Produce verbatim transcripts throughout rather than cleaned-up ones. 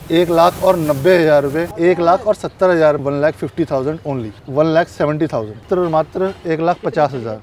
एक लाख और नब्बे हज़ार रुपये, एक लाख और सत्तर हज़ार, one lakh fifty thousand only, one lakh seventy thousand, मात्र मात्र एक लाख पचास हज़ार।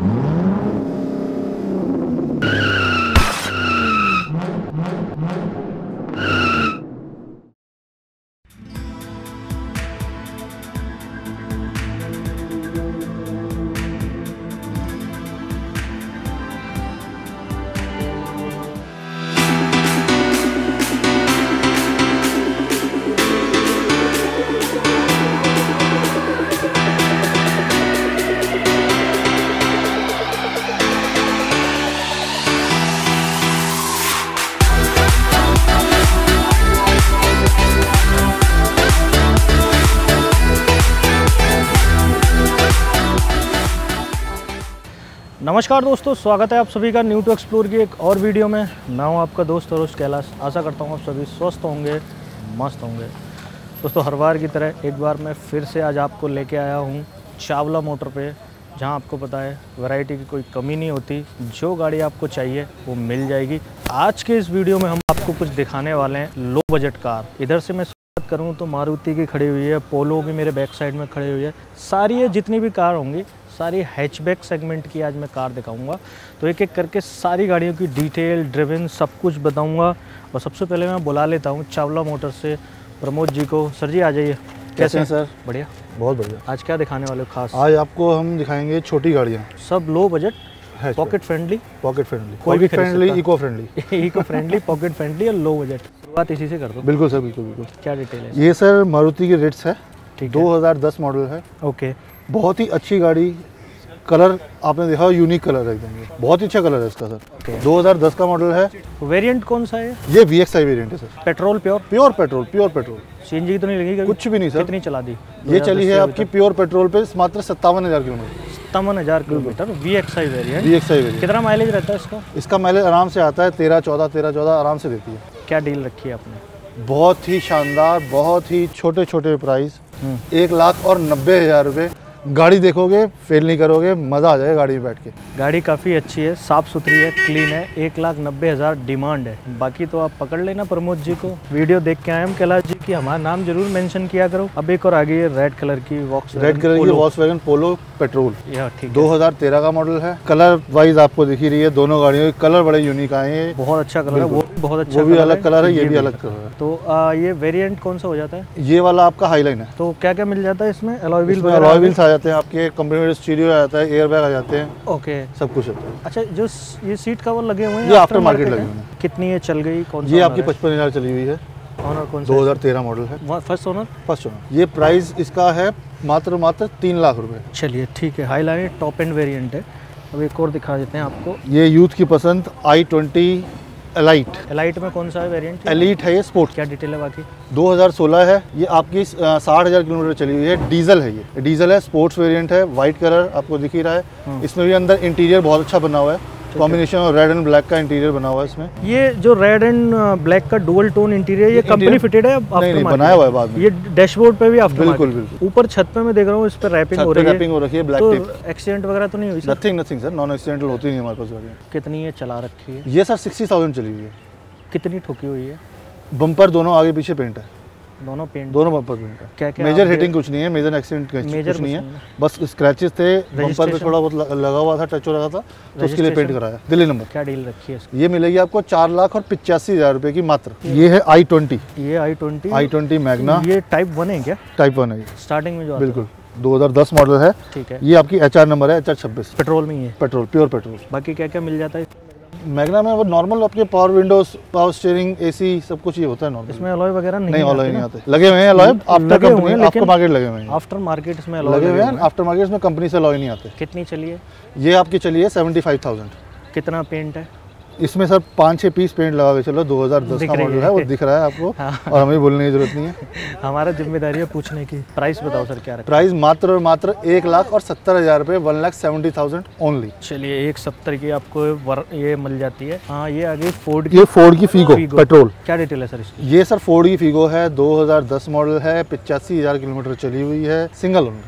नमस्कार दोस्तों, स्वागत है आप सभी का न्यू टू एक्सप्लोर की एक और वीडियो में। मैं हूं आपका दोस्त अरुष कैलाश। आशा करता हूं आप सभी स्वस्थ होंगे, मस्त होंगे। दोस्तों, हर बार की तरह एक बार मैं फिर से आज आपको लेके आया हूं चावला मोटर पे, जहां आपको पता है वैरायटी की कोई कमी नहीं होती। जो गाड़ी आपको चाहिए वो मिल जाएगी। आज के इस वीडियो में हम आपको कुछ दिखाने वाले हैं लो बजट कार। इधर से मैं बात करूँ तो मारुति की खड़ी हुई है, पोलो की मेरे बैक साइड में खड़ी हुई है। सारी ये जितनी भी कार होंगी सारी हैचबैक सेगमेंट की आज मैं कार दिखाऊंगा। तो एक एक करके सारी गाड़ियों की डिटेल, ड्रिवन सब कुछ बताऊंगा। और सबसे पहले मैं बुला लेता हूं चावला मोटर से प्रमोद जी को। सर जी आ जाइए। कैसे हैं सर? बढ़िया, बहुत बढ़िया। आज क्या दिखाने वाले हो खास? आज आपको हम दिखाएंगे छोटी गाड़ियाँ, सब low budget, pocket friendly. Pocket friendly, कोई भी friendly, eco friendly. Eco friendly, pocket friendly और लो बजट। शुरुआत इसी से कर दो। बिल्कुल सर, बिल्कुल बिल्कुल। क्या डिटेल है? ये सर मारुति की रिट्स है, दो हज़ार दस मॉडल है। ओके, बहुत ही अच्छी गाड़ी। कलर आपने देखा, यूनिक कलर है एकदम, बहुत ही अच्छा कलर है इसका सर। okay. दो हज़ार दस का मॉडल है। वेरिएंट कौन सा है? ये वी एक्स आई वेरिएंट है सर। Petrol pure? Pure petrol, pure petrol. CNG की तो नहीं लगेगी? कुछ भी नहीं सर। कितनी चला दी? ये चली है आपकी प्योर पेट्रोल पे मात्र सत्तावन हजार किलोमीटर। सत्तावन हजार kilometre V X I variant. V X I variant. कितना माइलेज रहता है इसका? इसका माइलेज आराम से आता है तेरह चौदह, तेरह चौदह आराम से देती है। क्या डील रखी है आपने? बहुत ही शानदार, बहुत ही छोटे छोटे प्राइस, एक लाख और नब्बे हजार रुपये। गाड़ी देखोगे फेल नहीं करोगे, मज़ा आ जाएगा गाड़ी में बैठ के। गाड़ी काफ़ी अच्छी है, साफ़ सुथरी है, क्लीन है। एक लाख नब्बे हज़ार डिमांड है। बाकी तो आप पकड़ लेना प्रमोद जी को। वीडियो देख के आए हम कैलाश जी की, हमारा नाम जरूर मेंशन किया करो। अब एक और आगे रेड कलर की वॉक्स रेड कलर की वॉक्सवैगन पोलो पेट्रोल, ठीक, दो हज़ार तेरह का मॉडल है। कलर वाइज आपको दिख ही रही है, दोनों गाड़ियों के कलर बड़े यूनिक आए हैं। बहुत अच्छा कलर है, वो भी बहुत अच्छा, वो भी अलग कलर है, ये भी अलग कलर है। तो आ, ये वेरिएंट कौन सा हो जाता है? ये वाला आपका हाईलाइन है। तो क्या क्या मिल जाता है इसमें? अलॉय व्हील, अलॉय व्हील्स आ जाते हैं आपके, कंपनी स्टीरियो आ जाता है, एयर बैग आ जाते हैं। ओके, सब कुछ होता है। अच्छा, जो ये सीट कवर लगे हुए हैं ये आफ्टर मार्केट लगे हुए हैं। कितनी ये चल गई? कौन सा? ये आपकी पचपन हजार चली हुई है। ऑनर कौन सा? दो हज़ार तेरह मॉडल है। First owner? First owner. ये प्राइस इसका है मात्र मात्र तीन लाख रुपए। चलिए ठीक है, हाईलाइन टॉप एंड वेरिएंट है। अब एक और दिखा देते हैं आपको। ये यूथ की पसंद आई ट्वेंटी एलाइट। एलाइट में कौन सा है वेरिएंट? एलीट है ये, स्पोर्ट। क्या डिटेल है बाकी? दो दो हज़ार सोलह है। ये आपकी साठ हज़ार किलोमीटर चली हुई है। डीजल है, ये डीजल है, स्पोर्ट्स वेरिएंट है। वाइट कलर आपको दिख ही रहा है। इसमें भी अंदर इंटीरियर बहुत अच्छा बना हुआ है, कॉम्बिनेशन और रेड एंड ब्लैक का इंटीरियर बना हुआ है इसमें। ये जो रेड एंड ब्लैक का डुअल टोन इंटीरियर, ये कंपनी फिटेड है? नहीं, नहीं, बनाया हुआ है बाद में। ये डैशबोर्ड पे भी आफ्टर बिल्कुल बिल्कुल। ऊपर छत पे मैं देख रहा हूँ इस पर रैपिंग हो रही है। रैपिंग हो रखी है, ब्लैक तो टेप। एक्सीडेंट वगैरह तो नहीं हुई सर? Nothing nothing sir, non accidental होती नहीं हमारे पास गाड़ियाँ। कितनी ये चला रखी है? ये सर सिक्सटी थाउजेंड चली हुई है। कितनी ठोकी हुई है? बम्पर दोनों आगे पीछे पेंट है। दोनों पेंट? दोनों बम्पर पेंट है। क्या क्या मेजर हिटिंग कुछ नहीं है, मेजर एक्सीडेंट कुछ नहीं है, बस स्क्रैचेस थे बम्पर पे, थोड़ा बहुत लगा हुआ था, टच हो रहा था, तो उसके लिए पेंट कराया। दिल्ली नंबर। क्या डील रखी है इसकी? ये मिलेगी आपको चार लाख और पिचासी हजार रुपए की मात्र। ये है आई ट्वेंटी। ये i twenty i twenty Magna. ये टाइप वन है क्या? टाइप वन है स्टार्टिंग में जो बिल्कुल। दो हज़ार दस मॉडल है। ठीक है। ये आपकी एच आर नंबर है, एच आर छब्बीस। पेट्रोल में ही है? Petrol, pure petrol. बाकी क्या क्या मिल जाता है मैग्ना में? वो नॉर्मल आपके power windows, power steering, AC सब कुछ ये होता है नॉर्मल। इसमें अलॉय वगैरह नहीं? नहीं, अलॉय नहीं आते। लगे हुए हैं alloy after company, after market लगे हुए हैं। आफ्टर मार्केट इसमें लगे हुए हैं, आफ्टर मार्केट में कंपनी से अलॉय नहीं आते। कितनी चलिए? ये आपकी चलिए सेवेंटी फाइव थाउजेंड। कितना पेंट है इसमें? सर पाँच छः पीस पेंट लगा के चलो। दो हज़ार दस का मॉडल है, वो दिख रहा है आपको। हाँ। और हमें बोलने की जरूरत नहीं है, हमारा जिम्मेदारी है पूछने की। प्राइस बताओ सर क्या है? प्राइस मात्र और मात्र एक लाख और सत्तर हजार रुपये, one lakh seventy thousand only. चलिए, एक सत्तर की आपको वर, ये मिल जाती है। हाँ, ये आगे फोर्ड की। ये फोर्ड की फीगो, फीगो पेट्रोल। क्या डिटेल है सर इसकी? ये सर फोर्ड की फीगो है, दो हज़ार दस मॉडल है, पिचासी हजार किलोमीटर चली हुई है, सिंगल ओनर।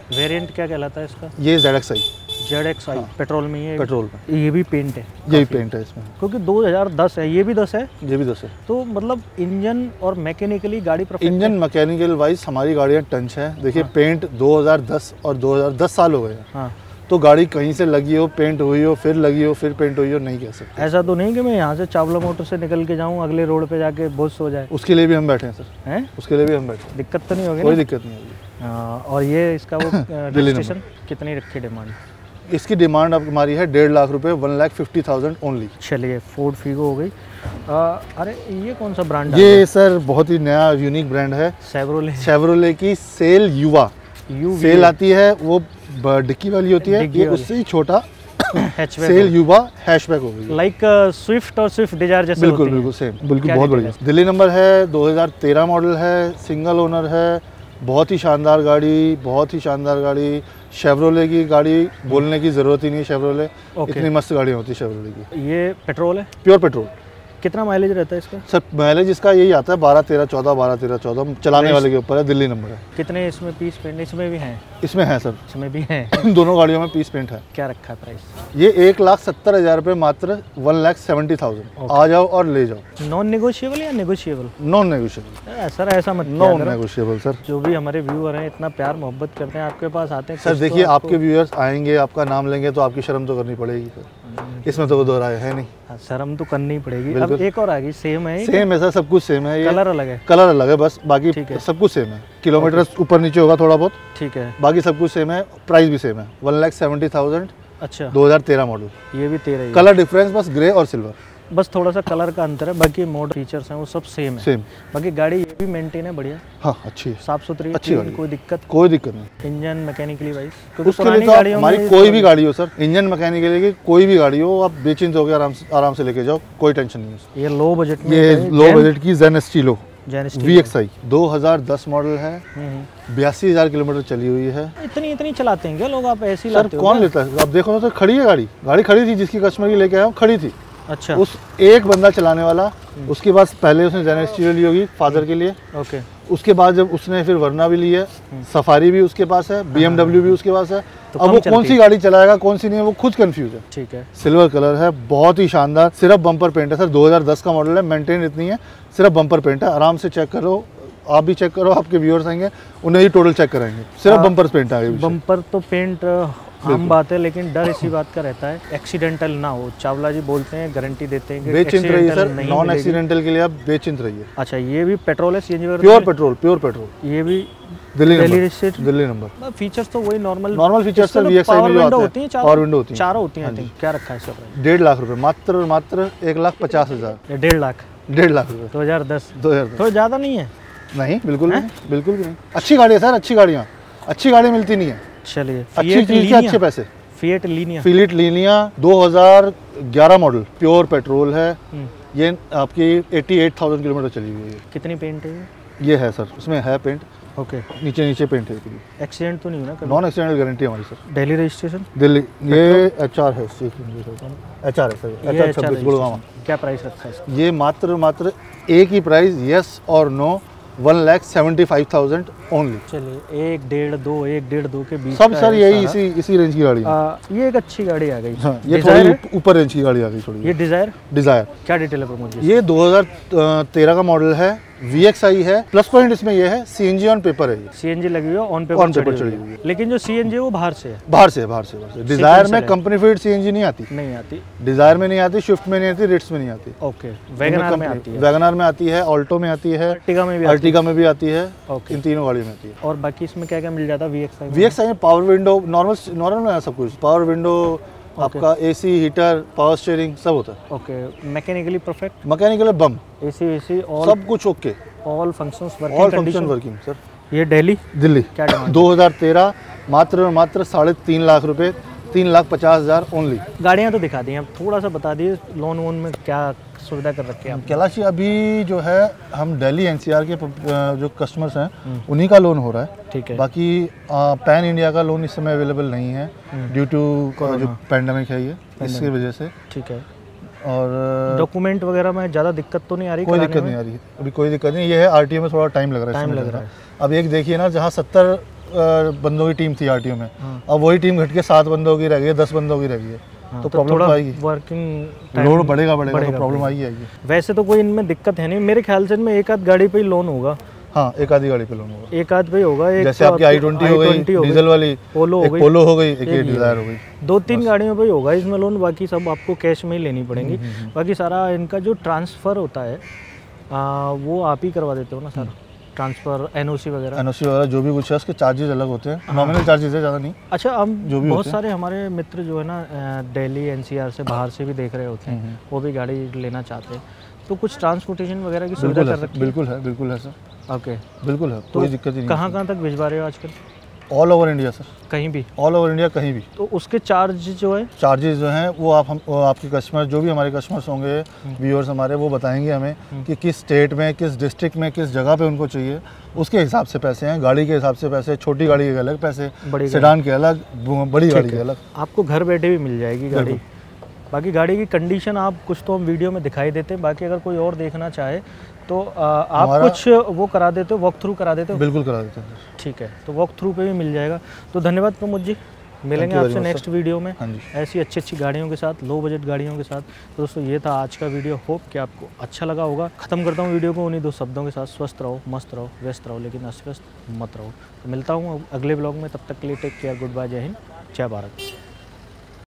वेरिएंट क्या कहलाता है इसका? ये Z X I, Z X I petrol में, ये पेट्रोल में। ये भी पेंट है, यही पेंट है इसमें, क्योंकि दो हज़ार दस है, ये भी दस है, ये भी दस है। तो मतलब इंजन और मैकेनिकली गाड़ी परफेक्ट इंजन मैकेनिकल वाइज हमारी गाड़ियाँ टंच है। देखिए हाँ। पेंट दो हज़ार दस और दो हज़ार दस साल हो गए हैं, हाँ। तो गाड़ी कहीं से लगी हो, पेंट हुई हो, फिर लगी हो, फिर पेंट हुई हो, नहीं कह सकते। ऐसा तो नहीं कि मैं यहाँ से चावला मोटर से निकल के जाऊँ, अगले रोड पे जाके बोझ हो जाए। उसके लिए भी हम बैठे हैं सर, हैं? उसके लिए भी हम बैठे हैं, दिक्कत तो नहीं होगी? कोई दिक्कत नहीं होगी। हाँ, और ये इसका वो दिल्ली रजिस्ट्रेशन कितनी रखी डिमांड? इसकी डिमांड अब हमारी है डेढ़ लाख रुपए, one lakh fifty thousand only. चलिए, फोर्ड फीगो हो गई। आ, अरे ये कौन सा ब्रांड है? ये सर बहुत ही नया यूनिक ब्रांड है, शेवरोले। शेवरोले की सेल युवा। यू सेल आती है, वो ब- डिक्की वाली होती है, डिक्की ये वाली। उससे ही छोटा हैचबैक सेल युवा हैचबैक हो गई। लाइक स्विफ्ट और स्विफ्ट डिजायर जैसे बिल्कुल होती हैं। बिल्कुल सेम, बिल्कुल क्या बहुत डिटेल बढ़िया। दिल्ली नंबर है, दो हज़ार तेरह मॉडल है, सिंगल ओनर है, बहुत ही शानदार गाड़ी, बहुत ही शानदार गाड़ी। शेवरोले की गाड़ी बोलने की ज़रूरत ही नहीं है, शेवरोले ओके। इतनी मस्त गाड़ियाँ होती है शेवरोले की। ये पेट्रोल है? Pure petrol. कितना माइलेज रहता है इसका? सर माइलेज इसका यही आता है बारह तेरह चौदह, बारह तेरह चौदह, चलाने वाले के ऊपर है, दिल्ली नंबर है। कितने इसमें पीस पेंट? इसमें भी हैं? इसमें है सर, इसमें भी हैं। इन दोनों गाड़ियों में पीस पेंट है। क्या रखा है प्राइस? ये एक लाख सत्तर हज़ार रुपये मात्र, वन लाख सेवेंटी थाउजेंड। आ जाओ और ले जाओ। नॉन नेगोशिएबल या नेगोशिएबल? Non negotiable. सर ऐसा मत किया नॉन करो। Negotiable sir. जो भी हमारे व्यूअर हैं इतना प्यार मोहब्बत करते हैं, आपके पास आते हैं सर कुछ तो देखिए, आपको- आपके व्यूअर्स आएंगे, आपका नाम लेंगे तो आपकी शर्म तो करनी पड़ेगी सर, इसमें तो वो दो राय है नहीं। हाँ, शर्म तो करनी ही पड़ेगी। अब बिल्कुल। एक और आ गई, सेम है? सेम है सर, सब कुछ सेम है। ये कलर अलग है? कलर अलग है बस, बाकी ठीक है। सब कुछ सेम है। किलोमीटर ऊपर नीचे होगा थोड़ा बहुत, ठीक है। बाकी सब कुछ सेम है। प्राइस भी सेम है, वन लाख सेवेंटी थाउजेंड, अच्छा, दो हज़ार तेरह मॉडल। ये भी तेरह ही है। कलर डिफरेंस बस ग्रे और सिल्वर, बस थोड़ा सा कलर का अंतर है, बाकी मॉडल फीचर्स हैं वो सब सेम है। सेम। बाकी गाड़ी ये भी मेंटेन है बढ़िया, हाँ अच्छी है, साफ सुथरी, अच्छी गाड़ी। कोई दिक्कत? कोई दिक्कत नहीं। इंजन मैकेनिकली वाइज, क्योंकि उसके पुरानी लिए तो आप- गाड़ियों हमारी में कोई भी गाड़ी हो सर, इंजन मैकेनिकल की कोई भी गाड़ी हो, आप बेचिंत होकर आराम से आराम से लेके जाओ, कोई टेंशन नहीं है। ये लो बजट में ये है, लो जेन- बजट की Zen Estilo Zen Estilo V X I दो हज़ार दस मॉडल है, हम्म, हम्म। बयासी हज़ार किलोमीटर चली हुई है। इतनी इतनी चलाते हैं क्या लोग? आप ऐसी सर लाते हो कौन क्या? लेता है? आप देखो ना सर, खड़ी है गाड़ी, गाड़ी खड़ी थी, जिसकी कस्टमर की लेके आया हूँ खड़ी थी। अच्छा, उस एक बंदा चलाने वाला, उसके बाद पहले उसने जेन स्टीलो ली होगी फादर के लिए, ओके। उसके बाद जब उसने फिर वरना भी ली है, सफारी भी उसके पास है, बी एम डब्ल्यू भी उसके पास है। तो अब कम वो कौन चलती सी गाड़ी चलाएगा कौन सी नहीं है, वो खुद कंफ्यूज है। ठीक है। सिल्वर कलर है, बहुत ही शानदार, सिर्फ बम्पर पेंट है सर, दो हज़ार दस का मॉडल है, मेंटेन इतनी है, सिर्फ बम्पर पेंट है। आराम से चेक करो, आप भी चेक करो, आपके व्यूअर्स आएंगे उन्हें ही टोटल चेक कराएंगे, सिर्फ हाँ, बम्पर पेंट है। बम्पर तो पेंट आम बात है, लेकिन डर इसी बात का रहता है एक्सीडेंटल ना हो। चावला जी बोलते हैं, गारंटी देते हैं कि बेचिंत रहिए सर, accidental नहीं नॉन मिलेगी। एक्सीडेंटल के लिए आप बेचिंत रहिए। अच्छा, ये भी पेट्रोल है, सीएनजी वगैरह? प्योर पेट्रोल, प्योर पेट्रोल, ये भी Delhi Delhi number, registration? Delhi number. Features तो वही normal normal features sir V X I में जो आते होती हैं, हैं, चारों पावर विंडो होती है, चारों होती हैं। हाँ आई जी। थिंक क्या रखा है इसका? डेढ़ लाख रुपए मात्र और मात्र, एक लाख पचास हज़ार, ये डेढ़ लाख डेढ़ लाख रुपए, दो हजार दस दो हज़ार दस। थोड़ा ज़्यादा नहीं है? नहीं बिल्कुल नहीं, बिल्कुल भी नहीं। अच्छी गाड़ी है सर, अच्छी गाड़ियाँ, अच्छी गाड़ी मिलती नहीं है। चलिए, अच्छी चीज़ के अच्छे पैसे। फिएट लीनिया फिलिट लीनिया दो हज़ार ग्यारह मॉडल, प्योर पेट्रोल है। ये आपकी अट्ठासी हज़ार किलोमीटर चली हुई है। कितनी पेंट है ये? ये है सर, उसमें है पेंट, ओके। नीचे नीचे पेंट है। एक्सीडेंट तो नहीं हुआ ना कभी? नॉन एक्सीडेंटल गारंटी हमारी सर। दिल्ली रजिस्ट्रेशन? दिल्ली, ये एच आर है, एच आर है सर, ये एच आर अच्छा छब्बीस गुड़गांव। क्या प्राइस रखा है इसका? ये मात्र मात्र एक ही प्राइस, यस और no, one lakh seventy five thousand only. चलिए, एक डेढ़ दो, एक डेढ़ दो के बीच सब का सर है यही सारा। इसी इसी रेंज की गाड़ी है। आ, ये एक अच्छी गाड़ी आ गई। हाँ, ये Desire थोड़ी है? ऊप- ऊपर रेंज की गाड़ी आ गई थोड़ी। ये डिजायर डिजायर, क्या डिटेल है प्रमोद जी? ये दो हज़ार तेरह का मॉडल है, वी एक्स आई है। प्लस पॉइंट इसमें ये है, सीएनजी ऑन पेपर है। ये सीएनजी लगी हुई है, ऑन On पेपर paper चढ़ी चढ़ी हुई हुई है, लेकिन जो सीएनजी है वो बाहर से है, बाहर से बाहर से बाहर से डिजायर में है। कंपनी फीड सीएनजी नहीं आती, नहीं आती। डिजायर में नहीं आती, स्विफ्ट में नहीं आती, रिट्स में नहीं आती। ओके, वैगनआर में आती है, वैगनआर में आती है, ऑल्टो में आती है, अर्टिगा में भी आती अर्टिगा में भी आती है। ओके। इन तीनों गाड़ियों में आती है। है। और बाकी इसमें क्या क्या मिल जाता है V X I? V X I में पावर विंडो, नॉर्मल नॉर्मल में है सब कुछ, पावर विंडो, आपका एसी, हीटर, पावर स्टीयरिंग सब होता है। ओके। Mechanically perfect? मैकेनिकल बम, एसी वेसी ऑल सब कुछ okay, all functions all working function condition? Working sir. ये दिल्ली दिल्ली, क्या डिमांड? दो हज़ार तेरह, मात्र और मात्र साढ़े तीन लाख रुपए, तीन लाख पचास हज़ार ओनली। गाड़ियाँ तो दिखा दी हैं, अब थोड़ा सा बता दिए लोन वोन में क्या सुविधा कर रखी है आप? कैलाशी अभी जो है, हम दिल्ली एनसीआर के प- जो कस्टमर्स हैं उन्हीं का लोन हो रहा है। ठीक है। बाकी आ, पैन इंडिया का लोन इस समय अवेलेबल नहीं है, ड्यू टू जो पैंडमिक है, ये इसकी वजह से। ठीक है। और डॉक्यूमेंट वगैरह में ज़्यादा दिक्कत तो नहीं आ रही? कोई कराने दिक्कत में? नहीं आ रही है, अभी कोई दिक्कत नहीं। ये है आरटीओ में थोड़ा टाइम लग रहा है, टाइम इसमें लग रहा है। अब एक देखिए ना, जहाँ सत्तर बंदों की टीम थी आरटीओ में, हाँ। अब वही टीम घट के सात बंदों की रह गई है, दस बंदों की रह गई है। हाँ, तो तो प्रॉब्लम थोड़ा तो आएगी, वर्किंग लोड बढ़ेगा बढ़ेगा तो प्रॉब्लम आएगी आएगी। वैसे तो कोई इनमें दिक्कत है नहीं, मेरे ख्याल से इनमें एक आध गाड़ी पे ही लोन होगा। हाँ, एक आधी गाड़ी पे लोन होगा, एक आध पे ही होगा। एक जैसे तो आपकी आई ट्वेंटी हो गई डीजल वाली, पोलो हो एक गई, पोलो हो गई, एक ये ये डिजायर हो गई, दो तीन गाड़ियों पे ही होगा इसमें लोन, बाकी सब आपको कैश में ही लेनी पड़ेंगी। बाकी सारा इनका जो ट्रांसफ़र होता है आ, वो आप ही करवा देते हो ना सारा, ट्रांसफ़र एनओसी वगैरह? एनओसी वगैरह जो भी कुछ है उसके चार्जेस अलग होते हैं, नॉमिनल चार्जेस है, ज़्यादा नहीं। अच्छा, हम जो भी बहुत सारे हमारे मित्र जो है ना दिल्ली एनसीआर से बाहर से भी देख रहे होते हैं, वो भी गाड़ी लेना चाहते हैं, तो कुछ ट्रांसपोर्टेशन वगैरह की सुविधा कर रखी है? बिल्कुल है, बिल्कुल है सर। ओके, बिल्कुल है, तो कोई दिक्कत ही नहीं। कहाँ कहाँ तक भिजवा रहे हो आजकल? ऑल ओवर इंडिया सर, कहीं भी? ऑल ओवर इंडिया कहीं भी। तो उसके चार्ज जो है, चार्जेस जो हैं वो आप हम वो आपके कस्टमर, जो भी हमारे कस्टमर्स होंगे, व्यूअर्स हमारे, वो बताएंगे हमें कि किस स्टेट में, किस डिस्ट्रिक्ट में, किस जगह पे उनको चाहिए, उसके हिसाब से पैसे हैं। गाड़ी के हिसाब से पैसे, छोटी गाड़ी के अलग पैसे, बड़ी सेडान के अलग, बड़ी गाड़ी के अलग। आपको घर बैठे भी मिल जाएगी गाड़ी। बाकी गाड़ी की कंडीशन आप कुछ तो हम वीडियो में दिखाई देते हैं, बाकी अगर कोई और देखना चाहे तो आ, आप कुछ वो करा देते हो, वॉक थ्रू करा देते हो? बिल्कुल करा देते हैं। ठीक है, तो वॉक थ्रू पे भी मिल जाएगा। तो धन्यवाद प्रमोद जी, मिलेंगे आपसे नेक्स्ट वीडियो में ऐसी अच्छी अच्छी गाड़ियों के साथ, लो बजट गाड़ियों के साथ। तो दोस्तों ये था आज का वीडियो, होप कि आपको अच्छा लगा होगा। ख़त्म करता हूँ वीडियो को उन्हीं दो शब्दों के साथ, स्वस्थ रहो, मस्त रहो, व्यस्त रहो, लेकिन अस्वस्थ मत रहो। तो मिलता हूँ अगले ब्लॉग में, तब तक के लिए टेक केयर, गुड बाय, जय हिंद, जय भारत।